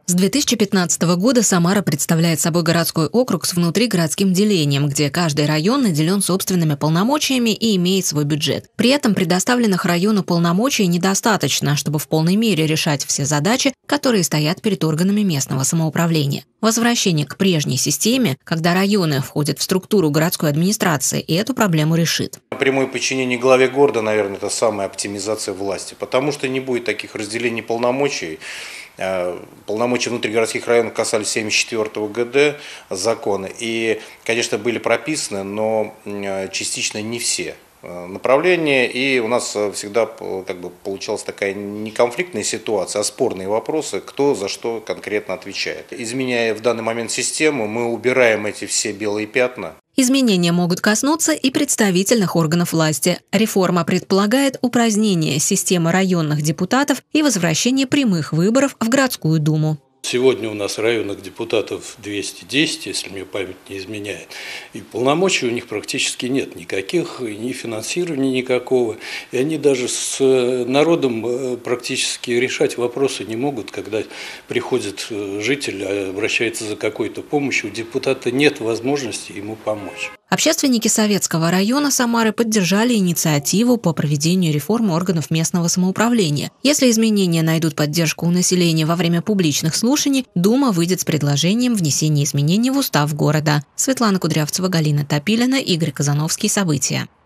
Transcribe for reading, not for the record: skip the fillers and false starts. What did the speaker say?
С 2015 года Самара представляет собой городской округ с внутригородским делением, где каждый район наделен собственными полномочиями и имеет свой бюджет. При этом предоставленных району полномочий недостаточно, чтобы в полной мере решать все задачи, которые стоят перед органами местного самоуправления. Возвращение к прежней системе, когда районы входят в структуру городской администрации, и эту проблему решит. Прямое подчинение главе города, наверное, это самая оптимизация власти, потому что не будет таких разделений полномочий. Полномочия внутригородских районов касались 1974 ГД закона и, конечно, были прописаны, но частично не все направления, и у нас всегда получалась такая не конфликтная ситуация, а спорные вопросы, кто за что конкретно отвечает. Изменяя в данный момент систему, мы убираем эти все белые пятна. Изменения могут коснуться и представительных органов власти. Реформа предполагает упразднение системы районных депутатов и возвращение прямых выборов в городскую думу. Сегодня у нас районных депутатов 210, если мне память не изменяет, и полномочий у них практически нет никаких, и ни финансирования никакого, и они даже с народом практически решать вопросы не могут, когда приходит житель, обращается за какой-то помощью, у депутата нет возможности ему помочь. Общественники Советского района Самары поддержали инициативу по проведению реформы органов местного самоуправления. Если изменения найдут поддержку у населения во время публичных слушаний, Дума выйдет с предложением внесения изменений в устав города. Светлана Кудрявцева, Галина Топилина, Игорь Казановский. События.